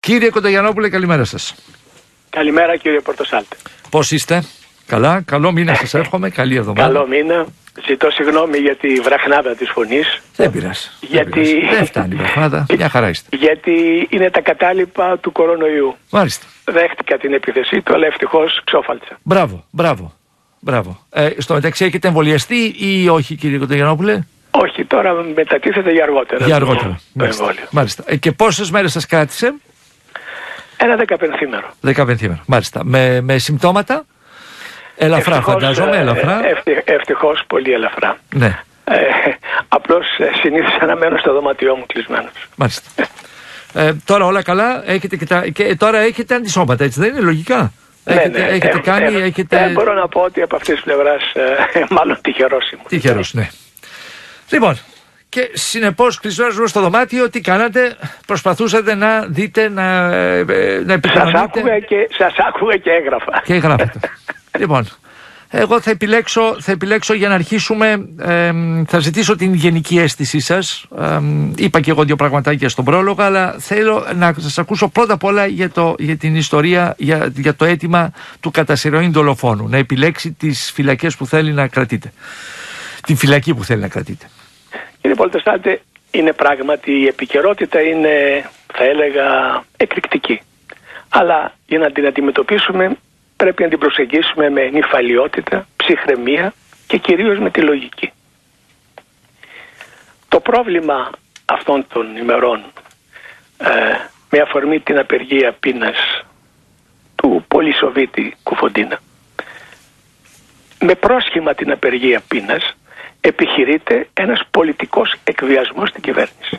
Κύριε Κοντογιαννόπουλε, καλημέρα σας. Καλημέρα κύριε Πορτοσάλτε. Πώς είστε? Καλά, καλό μήνα σας εύχομαι, καλή εβδομάδα. Καλό μήνα. Ζητώ συγγνώμη για τη βραχνάδα της φωνής. Δεν πειράζει. Γιατί... Δεν φτάνει η βραχνάδα, μια χαρά είστε. Γιατί είναι τα κατάλοιπα του κορονοϊού. Μάλιστα. Δέχτηκα την επίθεσή του, αλλά ευτυχώς ξόφαλτσα. Μπράβο. Στο μεταξύ έχετε εμβολιαστεί ή όχι, κύριε Κοντογιαννόπουλε? Όχι, τώρα μετατίθεται για αργότερα. Για αργότερα. Το εμβόλιο. Μάλιστα. Και πόσες μέρες σας κράτησε? Ένα 15ήμερο. 15ήμερο. Μάλιστα. Με συμπτώματα? Ελαφρά, φαντάζομαι, ελαφρά. Ευτυχώς πολύ ελαφρά. Ναι. Απλώς συνήθισα να μένω στο δωμάτιό μου κλεισμένος. Μάλιστα. Τώρα όλα καλά, και τώρα έχετε αντισώματα, έτσι δεν είναι, λογικά? Έχετε κάνει. Μπορώ να πω ότι από αυτής της πλευράς μάλλον τυχερός ήμουν. Τυχερός, ναι. Λοιπόν, και συνεπώς κλεισμένος στο δωμάτιο, τι κάνατε? Προσπαθούσατε να δείτε, να επικοινωνείτε? Σας άκουγα και έγραφα. Και έγραφατε. Λοιπόν, εγώ θα επιλέξω για να αρχίσουμε, θα ζητήσω την γενική αίσθησή σας. Είπα και εγώ δύο πραγματάκια στον πρόλογο, αλλά θέλω να σας ακούσω πρώτα απ' όλα για την ιστορία, για το αίτημα του κατά συρροήν δολοφόνου. Να επιλέξει τις φυλακές που θέλει να κρατείτε. Την φυλακή που θέλει να κρατείτε. Κύριε Πολτοσάλτε, είναι πράγματι η επικαιρότητα είναι, θα έλεγα, εκρηκτική. Αλλά για να την αντιμετωπίσουμε πρέπει να την προσεγγίσουμε με νυφαλιότητα, ψυχραιμία και κυρίως με τη λογική. Το πρόβλημα αυτών των ημερών, με αφορμή την απεργία πείνας του πολυσοβίτη Κουφοντίνα, με πρόσχημα την απεργία πείνας επιχειρείται ένας πολιτικός εκβιασμός στην κυβέρνηση.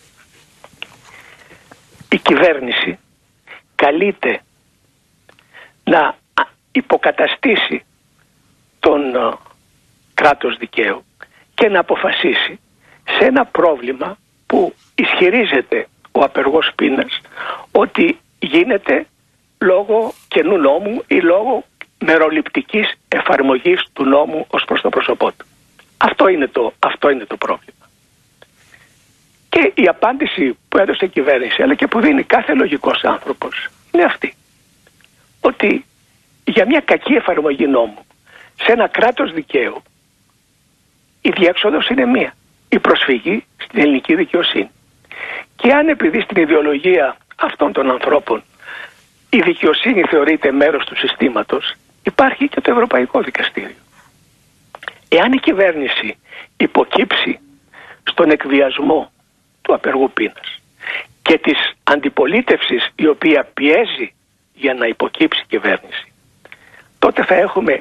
Η κυβέρνηση καλείται να υποκαταστήσει τον κράτος δικαίου και να αποφασίσει σε ένα πρόβλημα που ισχυρίζεται ο απεργός πείνας ότι γίνεται λόγω καινού νόμου ή λόγω μεροληπτικής εφαρμογής του νόμου ως προς το πρόσωπό του. Αυτό είναι το πρόβλημα. Και η απάντηση που έδωσε η κυβέρνηση, αλλά και που δίνει κάθε λογικός άνθρωπος, είναι αυτή. Ότι για μια κακή εφαρμογή νόμου σε ένα κράτος δικαίου η διέξοδος είναι μία. Η προσφυγή στην ελληνική δικαιοσύνη. Και αν επειδή στην ιδεολογία αυτών των ανθρώπων η δικαιοσύνη θεωρείται μέρος του συστήματος, υπάρχει και το Ευρωπαϊκό Δικαστήριο. Εάν η κυβέρνηση υποκύψει στον εκβιασμό του απεργού πείνας και της αντιπολίτευσης η οποία πιέζει για να υποκύψει η κυβέρνηση, τότε θα έχουμε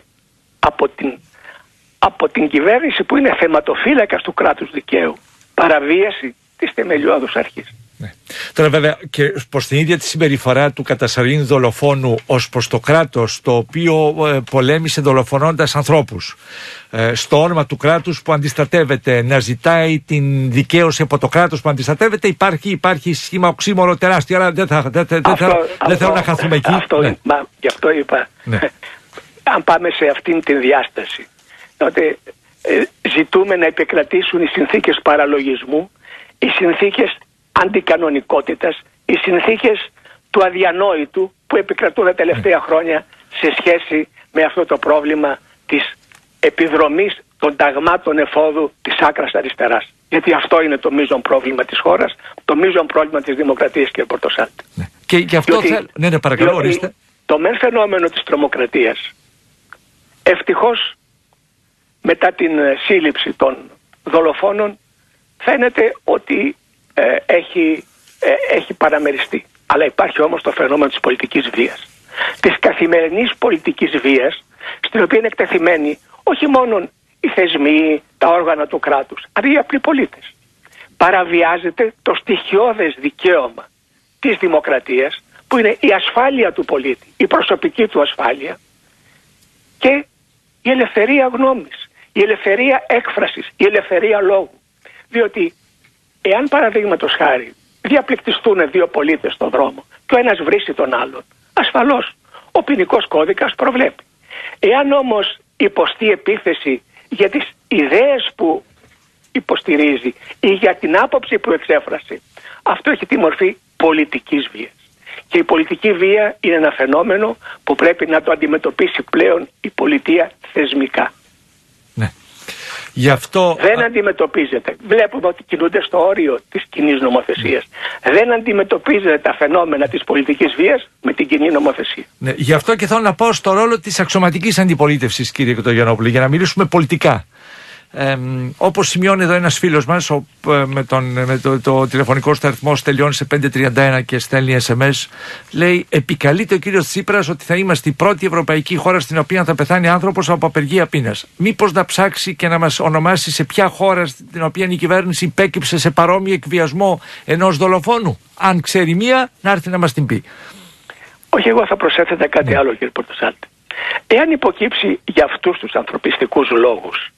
από την κυβέρνηση που είναι θεματοφύλακας του κράτους δικαίου παραβίαση της θεμελιώδους αρχής. Ναι. Τώρα βέβαια και προς την ίδια τη συμπεριφορά του κατά συρροήν δολοφόνου ως προς το κράτος το οποίο πολέμησε δολοφονώντας ανθρώπους, στο όνομα του κράτους που αντιστρατεύεται, να ζητάει την δικαίωση από το κράτος που αντιστρατεύεται, υπάρχει σχήμα οξύμορο τεράστιο, αλλά δεν θέλω να χαθούμε εκεί. Γι' αυτό είπα, ναι. Αν πάμε σε αυτήν την διάσταση, τότε ζητούμε να επικρατήσουν οι συνθήκες παραλογισμού, οι συνθήκες αντικανονικότητας, οι συνθήκες του αδιανόητου που επικρατούν τα τελευταία χρόνια σε σχέση με αυτό το πρόβλημα της επιδρομής των ταγμάτων εφόδου της άκρας αριστεράς. Γιατί αυτό είναι το μείζον πρόβλημα της χώρας, το μείζον πρόβλημα της δημοκρατίας, κύριε Πορτοσάλτη. Ναι. Και γι' αυτό ναι, παρακαλώ, ορίστε. Το μεν φαινόμενο της τρομοκρατίας, ευτυχώς μετά την σύλληψη των δολοφόνων, φαίνεται ότι έχει παραμεριστεί. Αλλά υπάρχει όμως το φαινόμενο της πολιτικής βίας. Της καθημερινής πολιτικής βίας, στην οποία είναι εκτεθειμένοι όχι μόνο οι θεσμοί, τα όργανα του κράτους, αλλά οι απλοί πολίτες. Παραβιάζεται το στοιχειώδες δικαίωμα της δημοκρατίας, που είναι η ασφάλεια του πολίτη, η προσωπική του ασφάλεια και η ελευθερία γνώμης, η ελευθερία έκφρασης, η ελευθερία λόγου. Διότι εάν παραδείγματος χάρη διαπληκτιστούν δύο πολίτες στον δρόμο και ο ένας βρίσει τον άλλον, ασφαλώς ο ποινικός κώδικας προβλέπει. Εάν όμως υποστεί επίθεση για τις ιδέες που υποστηρίζει ή για την άποψη που εξέφρασε, αυτό έχει τη μορφή πολιτικής βίας. Και η πολιτική βία είναι ένα φαινόμενο που πρέπει να το αντιμετωπίσει πλέον η πολιτεία θεσμικά. Ναι. Γι' αυτό... Δεν αντιμετωπίζεται. Βλέπουμε ότι κινούνται στο όριο της κοινής νομοθεσίας. Δεν αντιμετωπίζεται τα φαινόμενα της πολιτικής βίας με την κοινή νομοθεσία. Ναι. Γι' αυτό και θέλω να πάω στο ρόλο της αξιωματικής αντιπολίτευσης, κύριε Κοντογιαννόπουλε, για να μιλήσουμε πολιτικά. Όπως σημειώνει εδώ ένας φίλος μας με το τηλεφωνικό σταθμό τελειώνει σε 531 και στέλνει SMS, λέει: επικαλείται ο κύριος Τσίπρας ότι θα είμαστε η πρώτη ευρωπαϊκή χώρα στην οποία θα πεθάνει άνθρωπος από απεργία πείνας. Μήπως να ψάξει και να μας ονομάσει σε ποια χώρα στην οποία η κυβέρνηση υπέκυψε σε παρόμοιο εκβιασμό ενός δολοφόνου? Αν ξέρει μία, να έρθει να μας την πει. Όχι, εγώ θα προσέθετα κάτι άλλο, κύριε Πορτοσάλτη. Εάν υποκύψει για αυτούς τους ανθρωπιστικούς λόγους,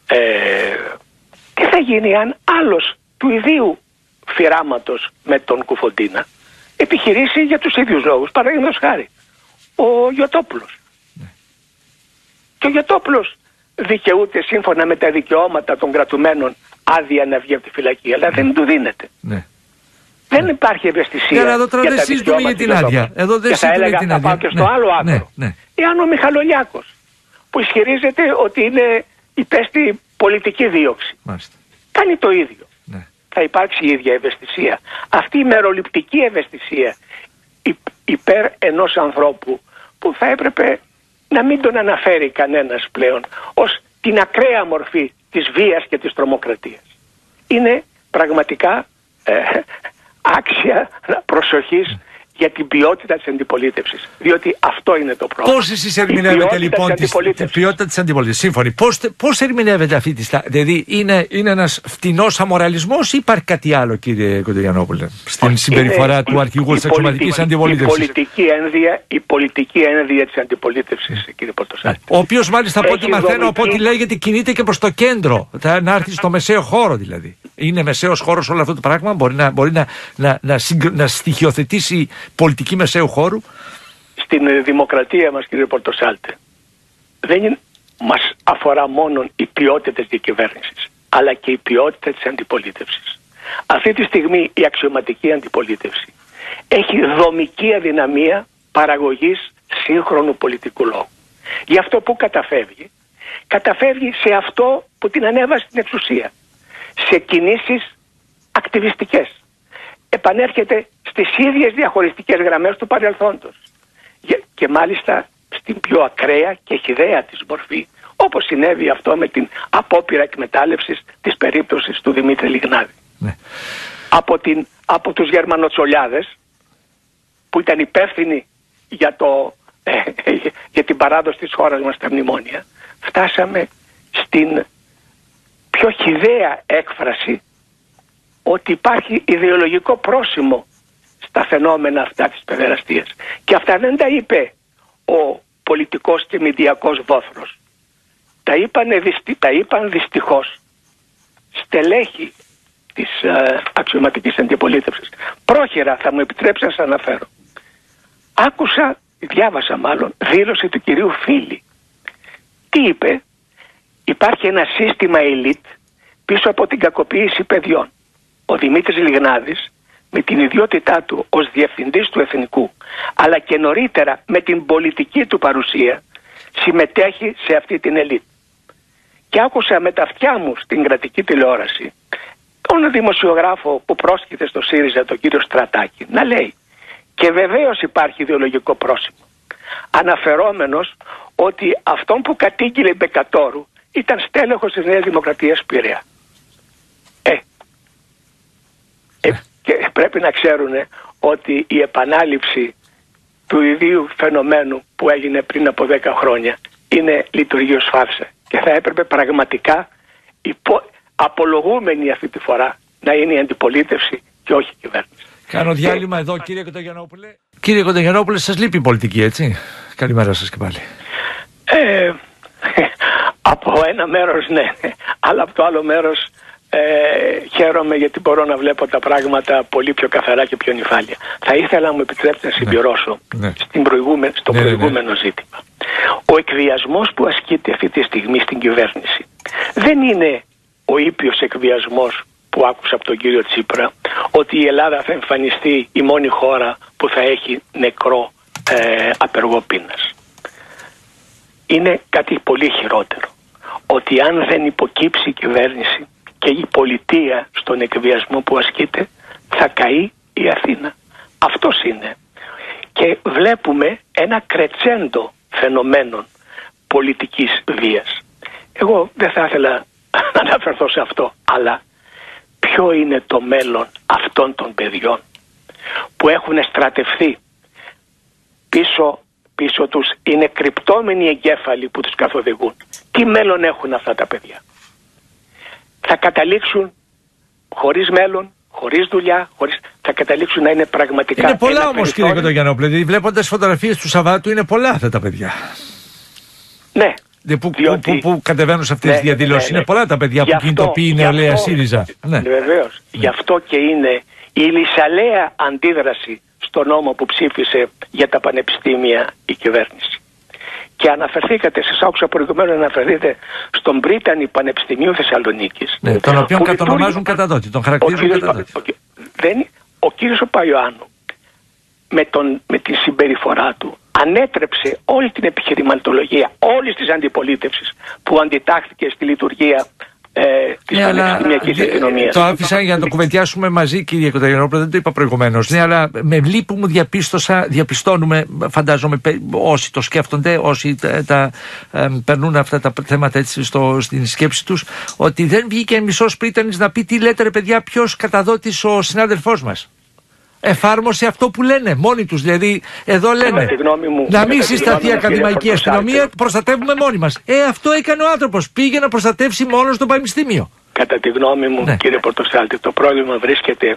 τι θα γίνει αν άλλος του ιδίου φυράματος με τον Κουφοντίνα επιχειρήσει για τους ίδιους λόγους? Παραδείγματος χάρη, ο Γιωτόπουλος. Και ο Γιωτόπουλος δικαιούται σύμφωνα με τα δικαιώματα των κρατουμένων άδεια να βγει από τη φυλακή, αλλά δεν του δίνεται. Δεν υπάρχει ευαισθησία για τα δικαιώματα για την άδεια. Και θα έλεγα, θα πάω και στο άλλο άκρο. Εάν ο Μιχαλολιάκος, που ισχυρίζεται ότι υπέστη πολιτική δίωξη, κάνει το ίδιο, θα υπάρξει η ίδια ευαισθησία. Αυτή η μεροληπτική ευαισθησία υπέρ ενός ανθρώπου που θα έπρεπε να μην τον αναφέρει κανένας πλέον ως την ακραία μορφή της βίας και της τρομοκρατίας. Είναι πραγματικά άξια προσοχής για την ποιότητα της αντιπολίτευσης. Διότι αυτό είναι το πρόβλημα. Πώς εσείς ερμηνεύετε λοιπόν την ποιότητα της αντιπολίτευσης? Σύμφωνοι. Πώς ερμηνεύετε αυτή τη στάση? Δηλαδή είναι ένας φτηνός αμοραλισμός ή υπάρχει κάτι άλλο, κύριε Κοντογιαννόπουλε, στην συμπεριφορά του αρχηγού της αξιωματικής αντιπολίτευσης? Η πολιτική ένδυα της αντιπολίτευσης, κύριε Πορτοσάλτη. Ο οποίος μάλιστα από ό,τι μαθαίνω, από ό,τι λέγεται, κινείται και προς το κέντρο. Να έρθει στο μεσαίο χώρο δηλαδή. Είναι μεσαίος χώρος όλο αυτό το πράγμα? Μπορεί να στοιχειοθετήσει πολιτική μεσαίου χώρου? Στην δημοκρατία μας, κύριε Πορτοσάλτε, δεν μας αφορά μόνο η ποιότητα της διακυβέρνησης, αλλά και η ποιότητα της αντιπολίτευσης. Αυτή τη στιγμή η αξιωματική αντιπολίτευση έχει δομική αδυναμία παραγωγής σύγχρονου πολιτικού λόγου. Γι' αυτό που καταφεύγει σε αυτό που την ανέβασε στην εξουσία, σε κινήσεις ακτιβιστικές. Επανέρχεται στις ίδιες διαχωριστικές γραμμές του παρελθόντος και μάλιστα στην πιο ακραία και χυδαία της μορφή, όπως συνέβη αυτό με την απόπειρα εκμετάλλευσης της περίπτωσης του Δημήτρη Λιγνάδη. Ναι. Από τους Γερμανοτσολιάδες που ήταν υπεύθυνοι για την παράδοση της χώρας μας στα μνημόνια, φτάσαμε στην πιο χυδαία έκφραση ότι υπάρχει ιδεολογικό πρόσημο στα φαινόμενα αυτά της παιδεραστίας. Και αυτά δεν τα είπε ο πολιτικός και μηντιακός βόθρος. Τα είπαν δυστυχώς στελέχη της αξιωματικής αντιπολίτευσης. Πρόχειρα, θα μου επιτρέψει να σας αναφέρω. Διάβασα δήλωση του κυρίου Φίλη. Τι είπε? Υπάρχει ένα σύστημα ελίτ πίσω από την κακοποίηση παιδιών. Ο Δημήτρης Λιγνάδης, με την ιδιότητά του ως διευθυντής του Εθνικού, αλλά και νωρίτερα με την πολιτική του παρουσία, συμμετέχει σε αυτή την ελίτ. Και άκουσα με τα αυτιά μου στην κρατική τηλεόραση τον δημοσιογράφο που πρόσχεται στο ΣΥΡΙΖΑ, τον κύριο Στρατάκη, να λέει: και βεβαίως υπάρχει ιδεολογικό πρόσημο, αναφερόμενος ότι αυτόν που κατήγγειλε Μπεκατόρου ήταν στέλεχος της Νέας Δημοκρατίας Πειραιά. Και πρέπει να ξέρουν ότι η επανάληψη του ιδίου φαινομένου που έγινε πριν από 10 χρόνια είναι λειτουργίως φάρσα. Και θα έπρεπε πραγματικά απολογούμενη αυτή τη φορά να είναι η αντιπολίτευση και όχι η κυβέρνηση. Κάνω διάλειμμα εδώ, κύριε Κοντογιαννόπουλε. Κύριε Κοντογιαννόπουλε, σας λείπει η πολιτική, έτσι? Καλημέρα σας και πάλι. Από ένα μέρος ναι, αλλά από το άλλο μέρος χαίρομαι γιατί μπορώ να βλέπω τα πράγματα πολύ πιο καθαρά και πιο νυφάλια. Θα ήθελα να μου επιτρέψετε να συμπληρώσω στο προηγούμενο ζήτημα. Ο εκβιασμός που ασκείται αυτή τη στιγμή στην κυβέρνηση δεν είναι ο ήπιος εκβιασμός που άκουσα από τον κύριο Τσίπρα, ότι η Ελλάδα θα εμφανιστεί η μόνη χώρα που θα έχει νεκρό απεργό πείνας. Είναι κάτι πολύ χειρότερο. Ότι αν δεν υποκύψει η κυβέρνηση και η πολιτεία στον εκβιασμό που ασκείται, θα καεί η Αθήνα. Αυτός είναι. Και βλέπουμε ένα κρετσέντο φαινομένων πολιτικής βίας. Εγώ δεν θα ήθελα να αναφερθώ σε αυτό, αλλά ποιο είναι το μέλλον αυτών των παιδιών που έχουν στρατευθεί πίσω τους, είναι κρυπτόμενοι εγκέφαλοι που τους καθοδηγούν. Τι μέλλον έχουν αυτά τα παιδιά? Θα καταλήξουν χωρίς μέλλον, χωρίς δουλειά, θα καταλήξουν να είναι πραγματικά... Είναι πολλά όμως, κύριε Κοντογιαννόπουλε, δηλαδή βλέποντας φωτογραφίες του Σαββάτου είναι πολλά αυτά τα παιδιά. Ναι. Που κατεβαίνουν σε αυτές τις διαδηλώσεις. Είναι πολλά τα παιδιά που κινητοποιεί η νεολαία ΣΥΡΙΖΑ. Ναι. Βεβαίως. Γι' αυτό και είναι η λυσαλέα αντίδραση στο νόμο που ψήφισε για τα πανεπιστήμια η κυβέρνηση. Και αναφερθήκατε, σας άκουσα προηγουμένως να αναφερθείτε στον Πρίτανη Πανεπιστημίου Θεσσαλονίκης. Ναι, τον οποίο κατονομάζουν καταδότη, τον χαρακτηρίζουν καταδότη. Ο κύριος Παϊωάννου με τη συμπεριφορά του ανέτρεψε όλη την επιχειρηματολογία όλης της αντιπολίτευσης που αντιτάχθηκε στη λειτουργία της πανεπιστημιακής αστυνομίας. Το άφησα για να το κουβεντιάσουμε μαζί, κύριε Κοντογιαννόπουλε, δεν το είπα προηγουμένως. Ναι, αλλά με λύπη μου διαπιστώνουμε, φαντάζομαι όσοι το σκέφτονται, όσοι περνούν αυτά τα θέματα έτσι στην σκέψη τους, ότι δεν βγήκε μισός Πρίτανης να πει τι λέτε ρε παιδιά, ποιος καταδότης ο συνάδελφός μας. Εφάρμοσε αυτό που λένε μόνοι τους. Δηλαδή, εδώ λένε να μην συσταθεί ακαδημαϊκή αστυνομία, προστατεύουμε μόνοι μας. Αυτό έκανε ο άνθρωπος. Πήγε να προστατεύσει μόνο στο πανεπιστήμιο. Κατά τη γνώμη μου, ναι, κύριε Πορτοσάλτη, το πρόβλημα βρίσκεται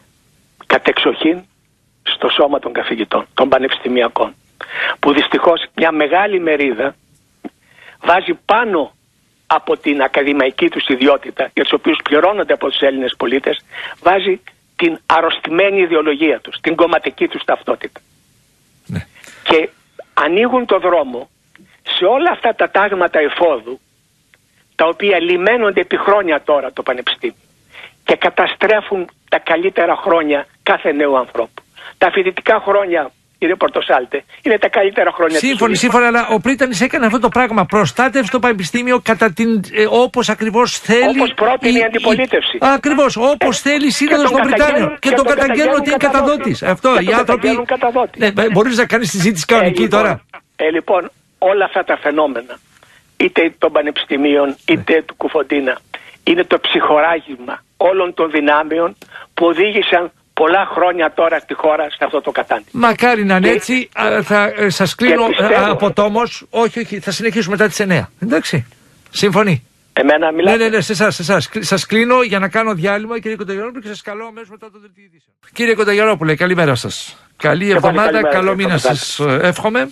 κατεξοχήν στο σώμα των καθηγητών, των πανεπιστημιακών. Που δυστυχώς μια μεγάλη μερίδα βάζει πάνω από την ακαδημαϊκή τους ιδιότητα, για τους οποίους πληρώνονται από τους Έλληνες πολίτες, βάζει την αρρωστημένη ιδεολογία τους, την κομματική τους ταυτότητα. Ναι. Και ανοίγουν το δρόμο σε όλα αυτά τα τάγματα εφόδου, τα οποία λιμένονται επί χρόνια τώρα το πανεπιστήμιο και καταστρέφουν τα καλύτερα χρόνια κάθε νέου ανθρώπου. Τα φοιτητικά χρόνια, κύριε Πορτοσάλτε, είναι τα καλύτερα χρόνια της ζωής. Σύμφωνα, αλλά ο Πρίτανης έκανε αυτό το πράγμα. Προστάτευσε το πανεπιστήμιο κατά όπως ακριβώς θέλει. Όπως πρότεινε η αντιπολίτευση. Ακριβώς, όπως θέλει η Σύνοδος των Πριτάνιων. Και τον καταγγέλνουν ότι είναι καταδότης. Αυτό, οι άνθρωποι. Ναι, μπορείς να κάνεις συζήτηση κανονική τώρα. Λοιπόν, όλα αυτά τα φαινόμενα, είτε των πανεπιστημίων, είτε του Κουφοντίνα, είναι το ψυχοράγημα όλων των δυνάμεων που οδήγησαν πολλά χρόνια τώρα στη χώρα σε αυτό το κατάντημα. Μακάρι να είναι έτσι. Θα σας κλείνω από τόμος. Όχι, θα συνεχίσουμε μετά τις 9. Εντάξει. Συμφωνεί. Εμένα μιλάτε. Ναι, σε εσάς. Σας κλείνω για να κάνω διάλειμμα, κύριε Κοντογιαννόπουλε, και σας καλώ αμέσως μετά το δελτίο ειδήσεων. Κύριε Κοντογιαννόπουλε, καλημέρα σας. Καλή εβδομάδα, καλό μήνα σας εύχομαι.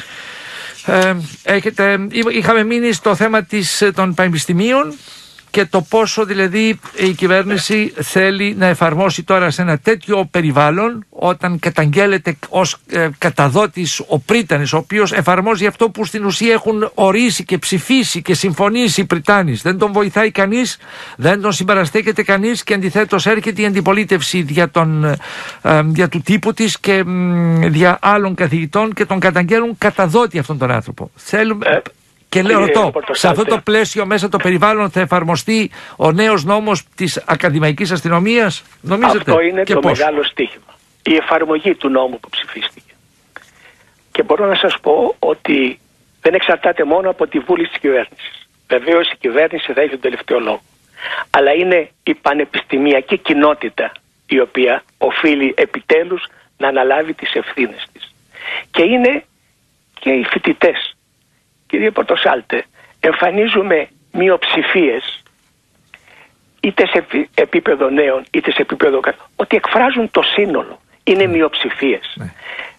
Είχαμε μείνει στο θέμα των πανεπιστημίων και το πόσο δηλαδή η κυβέρνηση θέλει να εφαρμόσει τώρα σε ένα τέτοιο περιβάλλον, όταν καταγγέλλεται ως καταδότης ο Πρίτανης, ο οποίος εφαρμόζει αυτό που στην ουσία έχουν ορίσει και ψηφίσει και συμφωνήσει οι Πριτάνης. Δεν τον βοηθάει κανείς, δεν τον συμπαραστέκεται κανείς και αντιθέτως έρχεται η αντιπολίτευση δια του τύπου της και δια άλλων καθηγητών και τον καταγγέλνουν καταδότη αυτόν τον άνθρωπο. Και λέω σε αυτό το πλαίσιο, μέσα το περιβάλλον, θα εφαρμοστεί ο νέος νόμος της ακαδημαϊκής αστυνομίας, νομίζετε? Αυτό είναι το μεγάλο στίχημα. Η εφαρμογή του νόμου που ψηφίστηκε. Και μπορώ να σας πω ότι δεν εξαρτάται μόνο από τη βούληση της κυβέρνησης. Βεβαίως η κυβέρνηση θα έχει τον τελευταίο λόγο. Αλλά είναι η πανεπιστημιακή κοινότητα η οποία οφείλει επιτέλους να αναλάβει τις ευθύνες της. Και είναι και οι φοιτητές. Κύριε Πορτοσάλτε, εμφανίζουμε μειοψηφίες είτε σε επίπεδο νέων είτε σε επίπεδο ότι εκφράζουν το σύνολο. Είναι μειοψηφίες.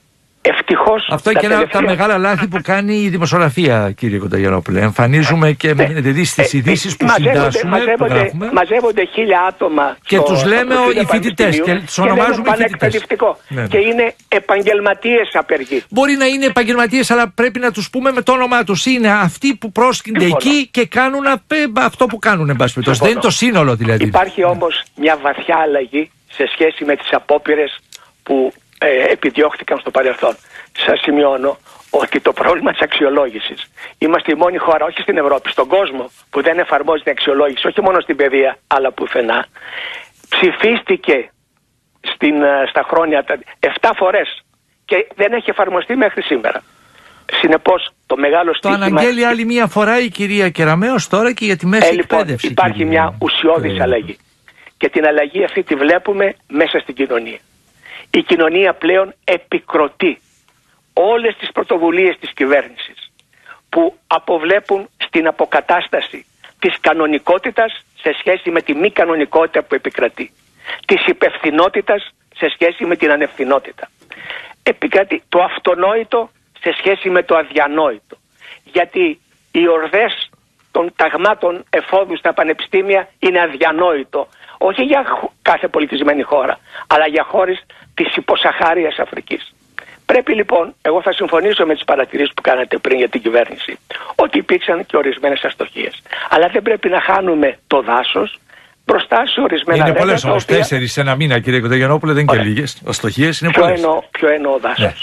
Ευτυχώς. Αυτό και ένα από τα μεγάλα λάθη που κάνει η δημοσιογραφία, κύριε Κοντογιαννόπουλε. Εμφανίζουμε και δηλαδή στις ειδήσεις που συντάσσουμε, μαζεύονται 1000 άτομα και τους λέμε οι φοιτητές και τους ονομάζουμε φοιτητές. Και είναι επαγγελματίες απεργοί. Μπορεί να είναι επαγγελματίες, αλλά πρέπει να τους πούμε με το όνομά τους. Είναι αυτοί που πρόσκυνται εκεί και κάνουν αυτό που κάνουν, εν πάση περιπτώσει. Δεν είναι το σύνολο δηλαδή. Υπάρχει όμως μια βαθιά αλλαγή σε σχέση με τις απόπειρες που επιδιώχθηκαν στο παρελθόν. Σας σημειώνω ότι το πρόβλημα της αξιολόγησης, είμαστε η μόνη χώρα, όχι στην Ευρώπη, στον κόσμο, που δεν εφαρμόζει την αξιολόγηση, όχι μόνο στην παιδεία, αλλά πουθενά. Ψηφίστηκε στα χρόνια 7 φορές και δεν έχει εφαρμοστεί μέχρι σήμερα. Συνεπώς, το μεγάλο στοίχημα... Το αναγγέλει άλλη μία φορά η κυρία Κεραμέως τώρα και για τη μέση εκπαίδευση. Υπάρχει μια ουσιώδης αλλαγή. Και την αλλαγή αυτή τη βλέπουμε μέσα στην κοινωνία. Η κοινωνία πλέον επικροτεί όλες τις πρωτοβουλίες της κυβέρνησης που αποβλέπουν στην αποκατάσταση της κανονικότητας σε σχέση με τη μη κανονικότητα που επικρατεί. Της υπευθυνότητας σε σχέση με την ανευθυνότητα. Επικρατεί το αυτονόητο σε σχέση με το αδιανόητο. Γιατί οι ορδές των ταγμάτων εφόδου στα πανεπιστήμια είναι αδιανόητο. Όχι για κάθε πολιτισμένη χώρα, αλλά για χώρες της υποσαχάριας Αφρικής. Πρέπει λοιπόν, εγώ θα συμφωνήσω με τις παρατηρήσεις που κάνατε πριν για την κυβέρνηση, ότι υπήρξαν και ορισμένες αστοχίες. Αλλά δεν πρέπει να χάνουμε το δάσος μπροστά σε ορισμένα είναι πολλές όμως, 4 σε ένα μήνα, κύριε Κοντογιαννόπουλε, δεν είναι και λίγες. Αστοχίες είναι πολλές. Ποιο εννοώ δάσος?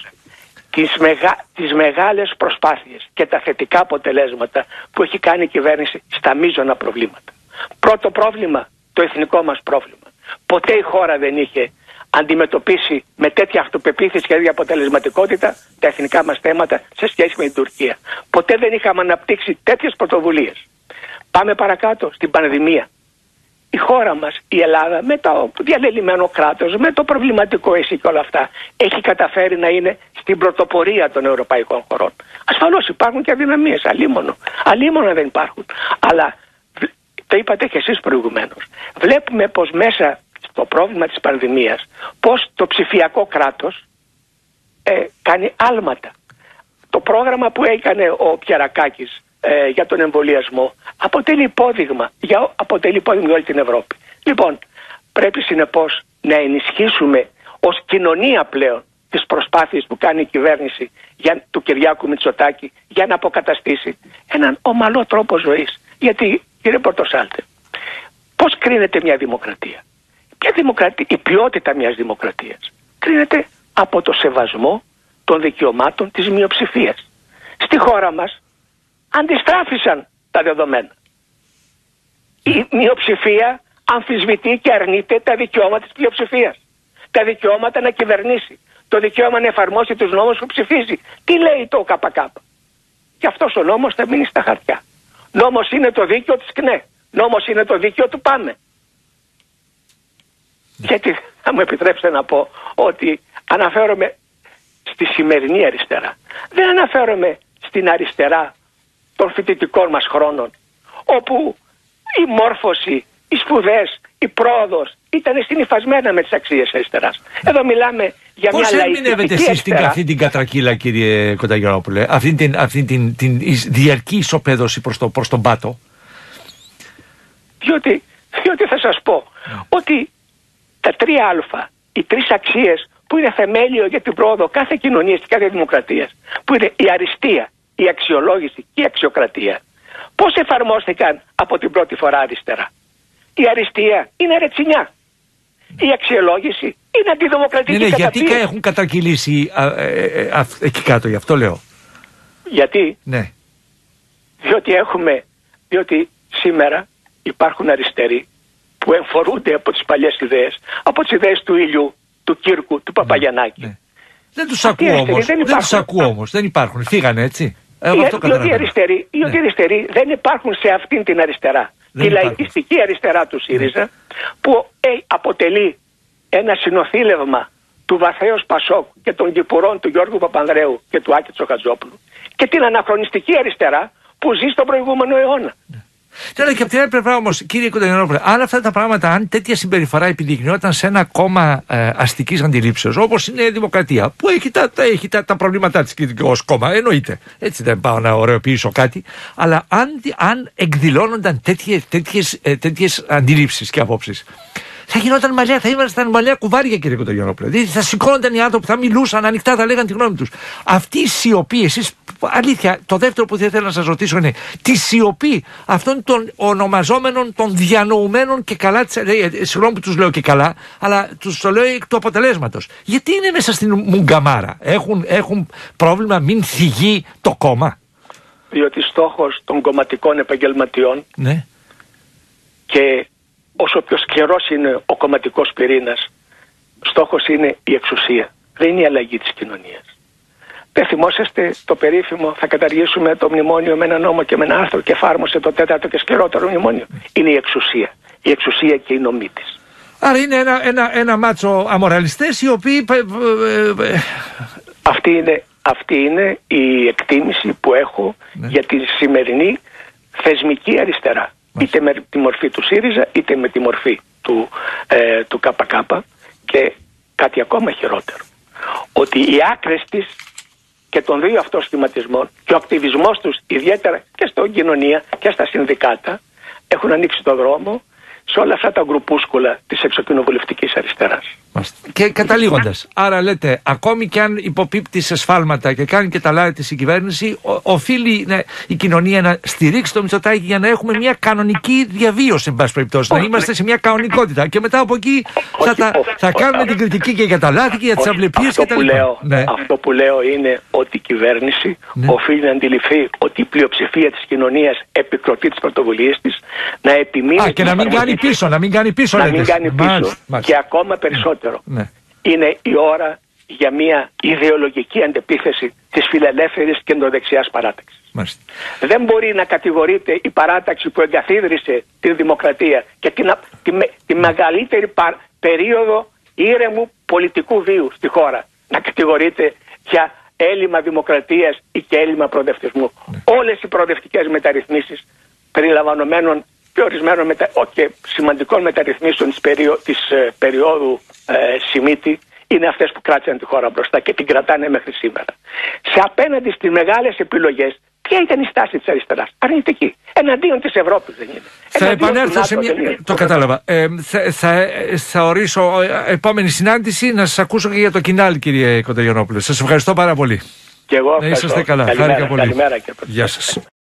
Τις μεγάλες προσπάθειες και τα θετικά αποτελέσματα που έχει κάνει η κυβέρνηση στα μείζωνα προβλήματα. Πρώτο πρόβλημα, το εθνικό μας πρόβλημα. Ποτέ η χώρα δεν είχε αντιμετωπίσει με τέτοια αυτοπεποίθηση και τέτοια αποτελεσματικότητα τα εθνικά μας θέματα σε σχέση με την Τουρκία. Ποτέ δεν είχαμε αναπτύξει τέτοιες πρωτοβουλίες. Πάμε παρακάτω στην πανδημία. Η χώρα μας, η Ελλάδα, με το διαλελειμμένο κράτος, με το προβληματικό ΕΣΥ και όλα αυτά, έχει καταφέρει να είναι στην πρωτοπορία των ευρωπαϊκών χωρών. Ασφαλώς υπάρχουν και αδυναμίες, αλίμονα δεν υπάρχουν. Αλλά το είπατε και εσείς προηγουμένως. Βλέπουμε πως μέσα στο πρόβλημα της πανδημίας, πως το ψηφιακό κράτος κάνει άλματα. Το πρόγραμμα που έκανε ο Πιερακάκης για τον εμβολιασμό αποτελεί υπόδειγμα για όλη την Ευρώπη. Λοιπόν, πρέπει συνεπώς να ενισχύσουμε ως κοινωνία πλέον τις προσπάθειες που κάνει η κυβέρνηση του Κυριάκου Μητσοτάκη για να αποκαταστήσει έναν ομαλό τρόπο ζωής. Γιατί, κύριε Πορτοσάλτε, πώς κρίνεται μια δημοκρατία? Η ποιότητα μιας δημοκρατίας κρίνεται από το σεβασμό των δικαιωμάτων της μειοψηφίας. Στη χώρα μας αντιστράφησαν τα δεδομένα. Η μειοψηφία αμφισβητεί και αρνείται τα δικαιώματα της πλειοψηφίας. Τα δικαιώματα να κυβερνήσει. Το δικαίωμα να εφαρμόσει τους νόμους που ψηφίζει. Τι λέει το ΚΚ? Και αυτός ο νόμος θα μείνει στα χαρτιά. Νόμος είναι το δίκαιο της ΚΝΕ. Νόμος είναι το δίκαιο του ΠΑΜΕ. Γιατί θα μου επιτρέψετε να πω ότι αναφέρομαι στη σημερινή αριστερά. Δεν αναφέρομαι στην αριστερά των φοιτητικών μας χρόνων, όπου η μόρφωση, οι σπουδές, η πρόοδος ήταν συνυφασμένα με τις αξίες αριστεράς. Εδώ μιλάμε για μια λαϊκιστική αριστερά. Πώς ερμηνεύετε εσείς αυτή την κατρακύλα, κύριε Κοντογιαννόπουλε, αυτή την διαρκή ισοπαίδωση προς τον πάτο? Διότι θα σας πω ότι τα 3α, οι 3 αξίες που είναι θεμέλιο για την πρόοδο κάθε κοινωνίας και κάθε δημοκρατίας, που είναι η αριστεία, η αξιολόγηση και η αξιοκρατία, πώς εφαρμόστηκαν από την πρώτη φορά αριστερά? Η αριστεία είναι ρετσινιά. Η αξιολόγηση είναι αντιδημοκρατική καταπίεση. Γιατί έχουν κατακυλήσει εκεί κάτω, γι' αυτό λέω. Γιατί? Ναι. Διότι σήμερα υπάρχουν αριστεροί που εμφορούνται από τις παλιές ιδέες, από τις ιδέες του Ήλιου, του Κύρκου, του Παπαγιαννάκη. Ναι. Δεν τους ακούω όμως, δεν υπάρχουν, φύγανε έτσι. Διότι οι αριστεροί δεν υπάρχουν σε αυτήν την αριστερά. Τη λαϊκιστική αριστερά του ΣΥΡΙΖΑ, που αποτελεί ένα συνοθήλευμα του βαθέως Πασόκ και των κυπουρών του Γιώργου Παπανδρέου και του Άκη Τσοχατζόπουλου, και την αναχρονιστική αριστερά που ζει στον προηγούμενο αιώνα. Ναι, και από την άλλη πλευρά όμως, κύριε Κοντογιαννόπουλε, αν αυτά τα πράγματα, αν τέτοια συμπεριφορά επιδεικνύονταν σε ένα κόμμα αστικής αντιλήψεως, όπως είναι η Δημοκρατία, που έχει τα προβλήματά της ως κόμμα, εννοείται. Έτσι δεν πάω να ωρεοποιήσω κάτι. Αλλά αν εκδηλώνονταν τέτοιες αντιλήψεις και απόψεις, θα γινόταν μαλλιά, θα ήμασταν μαλλιά κουβάρια, κύριε Κοντογιαννόπουλε. Δηλαδή θα σηκώνονταν οι άνθρωποι, θα μιλούσαν ανοιχτά, θα λέγαν τη γνώμη τους. Αυτή η σιωπή, εσείς, αλήθεια, το δεύτερο που θα ήθελα να σας ρωτήσω είναι τη σιωπή αυτών των ονομαζόμενων, των διανοουμένων και καλά, συγγνώμη που τους λέω και καλά, αλλά τους το λέω εκ του αποτελέσματος. Γιατί είναι μέσα στην μουγκαμάρα, έχουν πρόβλημα μην θυγεί το κόμμα? Διότι στόχος των κομματικών επαγγελματιών, ναι, και όσο πιο σκληρός είναι ο κομματικός πυρήνας, στόχος είναι η εξουσία. Δεν είναι η αλλαγή της κοινωνίας. Δεν θυμόσαστε το περίφημο «θα καταργήσουμε το μνημόνιο με ένα νόμο και με ένα άρθρο» και εφάρμοσε το τέταρτο και σκληρότερο μνημόνιο? Είναι η εξουσία. Η εξουσία και η νομή της. Άρα είναι ένα μάτσο αμοραλιστές οι οποίοι... Αυτή είναι η εκτίμηση που έχω, ναι, για τη σημερινή θεσμική αριστερά. Είτε με τη μορφή του ΣΥΡΙΖΑ είτε με τη μορφή του ΚΚ, και κάτι ακόμα χειρότερο, ότι οι άκρες της και των δύο αυτών σχηματισμών και ο ακτιβισμός τους, ιδιαίτερα και στην κοινωνία και στα συνδικάτα, έχουν ανοίξει το δρόμο σε όλα αυτά τα γκρουπούσκουλα της εξοκοινοβουλευτικής αριστεράς. Και καταλήγοντας, άρα λέτε, ακόμη και αν υποπίπτει σε σφάλματα και κάνει και τα λάθη της η κυβέρνηση, οφείλει η κοινωνία να στηρίξει το Μητσοτάκη για να έχουμε μια κανονική διαβίωση, εν πάση περιπτώσει, να είμαστε σε μια κανονικότητα. Και μετά από εκεί θα κάνουμε την κριτική και για τα λάθη και για τις αυλεπίες και τα λοιπά. Ναι. Αυτό που λέω είναι ότι η κυβέρνηση, ναι, οφείλει να αντιληφθεί ότι η πλειοψηφία της κοινωνίας επικροτεί τις πρωτοβουλίες της, να επιμείνει. Και να μην κάνει πίσω, να μην κάνει πίσω. Και ακόμα περισσότερο. Ναι. Είναι η ώρα για μια ιδεολογική αντεπίθεση της φιλελεύθερης κεντροδεξιάς παράταξης. Μάλιστα. Δεν μπορεί να κατηγορείται η παράταξη που εγκαθίδρυσε την δημοκρατία και τη μεγαλύτερη περίοδο ήρεμου πολιτικού βίου στη χώρα, να κατηγορείται για έλλειμμα δημοκρατίας ή και έλλειμμα προοδευτισμού. Ναι. Όλες οι προοδευτικές μεταρρυθμίσεις περιλαμβανομένων και ορισμένων και σημαντικών μεταρρυθμίσεων της περίοδου Σιμίτη είναι αυτές που κράτησαν τη χώρα μπροστά και την κρατάνε μέχρι σήμερα. Σε απέναντι στις μεγάλες επιλογές, ποια ήταν η στάση της αριστεράς? Αρνητική. Εναντίον της Ευρώπης δεν είναι. Θα επανέλθω σε μια... Το κατάλαβα. Θα ορίσω επόμενη συνάντηση να σας ακούσω και για το Κινάλ, κύριε Κοντογιαννόπουλε. Σας ευχαριστώ πάρα πολύ. Και εγώ να είσαστε καλά. Χάρηκα πολύ. Γεια σας.